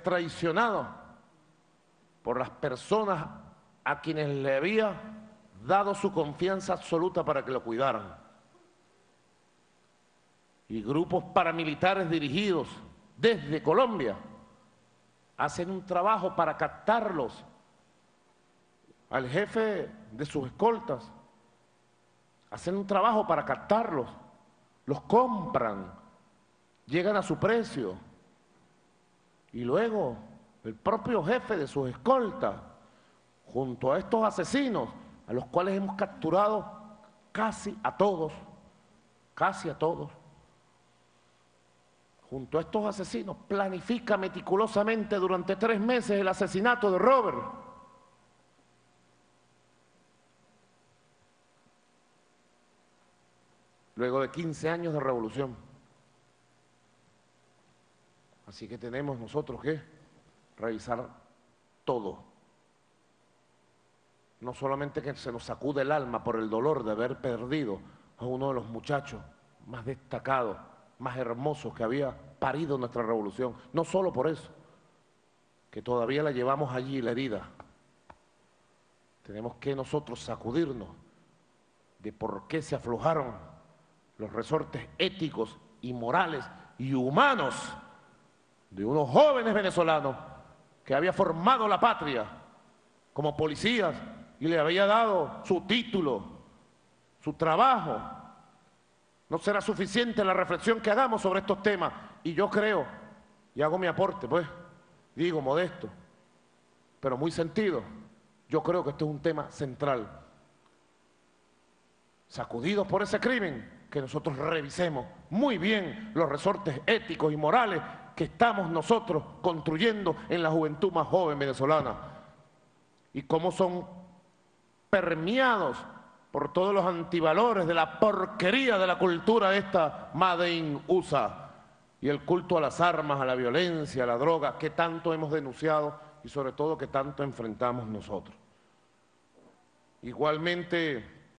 ser traicionado por las personas a quienes le había dado su confianza absoluta para que lo cuidaran. Y grupos paramilitares dirigidos desde Colombia hacen un trabajo para captarlos al jefe de sus escoltas, hacen un trabajo para captarlos, los compran, llegan a su precio y luego el propio jefe de sus escoltas, junto a estos asesinos, a los cuales hemos capturado casi a todos, junto a estos asesinos, planifica meticulosamente durante 3 meses el asesinato de Robert. Luego de 15 años de revolución. Así que tenemos nosotros que revisar todo. No solamente que se nos sacude el alma por el dolor de haber perdido a uno de los muchachos más destacados, más hermosos que había parido nuestra revolución. No solo por eso, que todavía la llevamos allí, la herida. Tenemos que nosotros sacudirnos de por qué se aflojaron los resortes éticos y morales y humanos de unos jóvenes venezolanos que había formado la patria como policías y le había dado su título, su trabajo. No será suficiente la reflexión que hagamos sobre estos temas. Y yo creo, y hago mi aporte, pues, digo modesto, pero muy sentido, yo creo que esto es un tema central. Sacudidos por ese crimen, que nosotros revisemos muy bien los resortes éticos y morales que estamos nosotros construyendo en la juventud más joven venezolana y cómo son permeados por todos los antivalores de la porquería de la cultura esta Made in USA y el culto a las armas, a la violencia, a la droga, que tanto hemos denunciado y sobre todo que tanto enfrentamos nosotros. Igualmente,